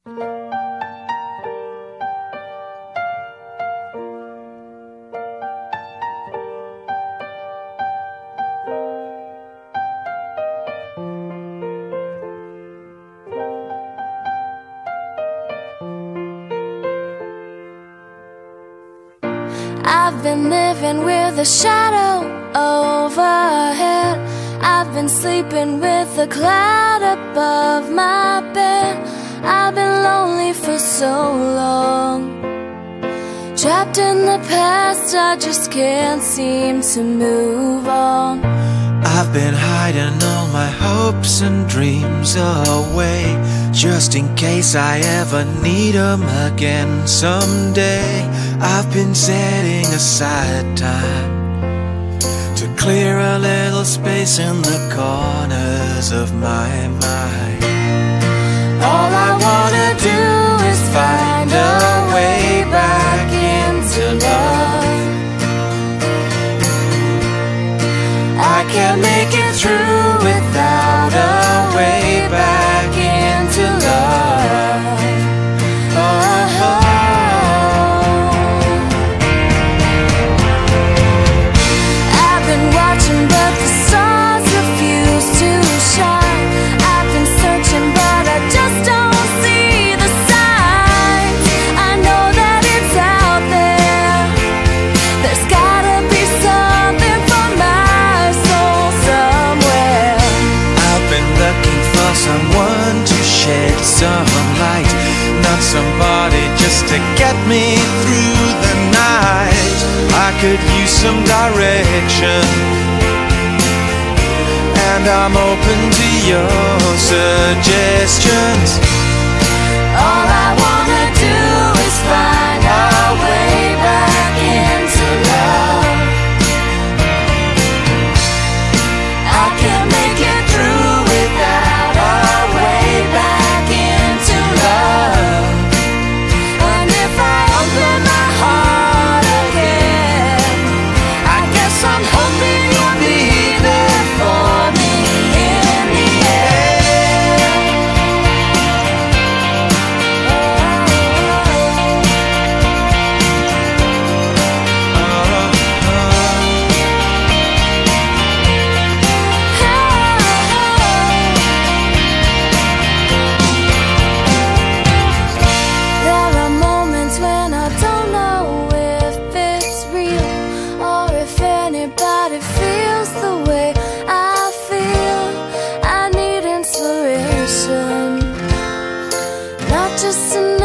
I've been living with a shadow overhead. I've been sleeping with a cloud above my bed. I've been lonely for so long, trapped in the past, I just can't seem to move on. I've been hiding all my hopes and dreams away, just in case I ever need them again someday. I've been setting aside time to clear a little space in the corners of my mind. All I wanna do is find a way back into love. I can't make it through without a way back into love. I've been watching but the stars refuse to shine. I've been searching but I just don't see the signs. I know that it's out there. There's gotta be something for my soul somewhere. I've been looking for someone to shed some light, not somebody just to get me through the night. I could use some direction, and I'm open to your suggestions. All I wanna do is find our way back into love. I can't make it through without our way back into love. And if I open my heart again, I guess I'm hoping you'll be there for me in the end. There are moments when I don't know if it's real or if anybody feels the way I feel. I need inspiration, not just an